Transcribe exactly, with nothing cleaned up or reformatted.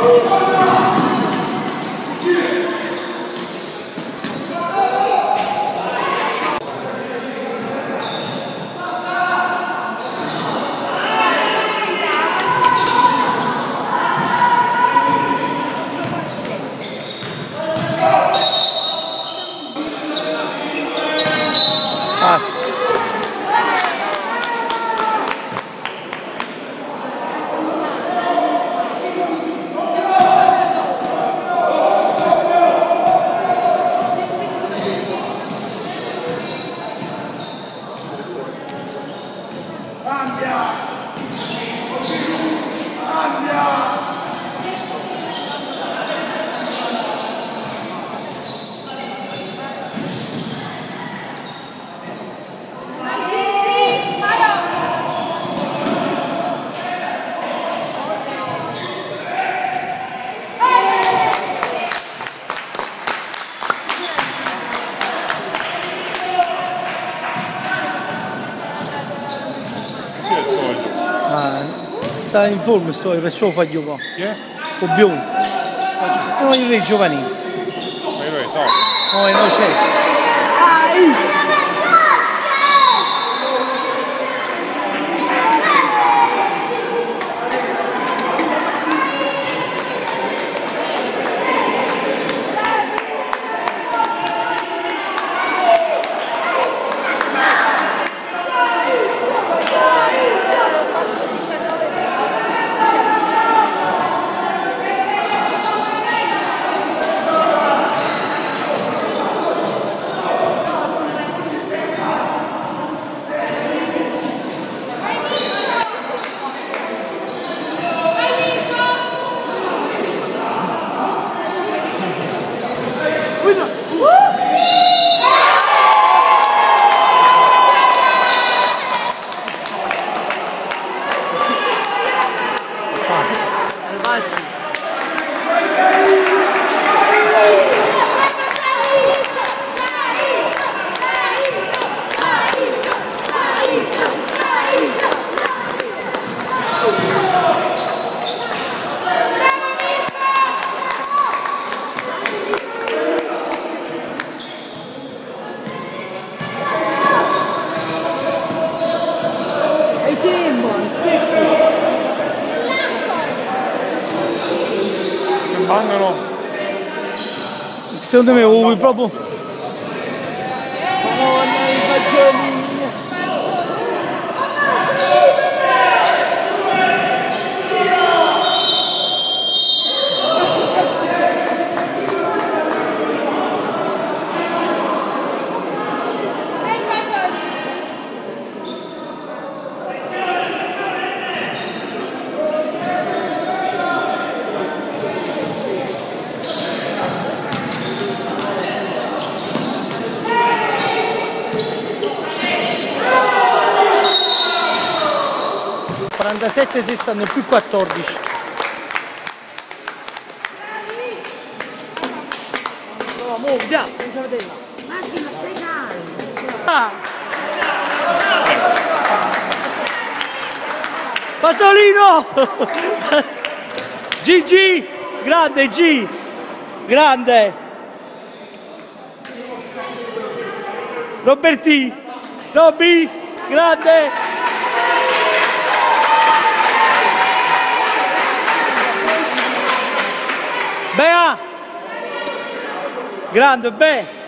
Sta in forma sto, perciò fa giocare. Chi è? O biondo. E non gli vedi giovanili. Ma io lo so. No, non c'è. Mancano. Secondo me vuoi proprio. Madonna, i fagioli. quarantasette sessanta più quattordici. No, mo, vediamo, non c'è vedere. Ma sì, ma stai calmo. Ah. Pasolino! G G! Grande G! Grande! Roberti! Robby! Grande! Bea! Grande, Bea!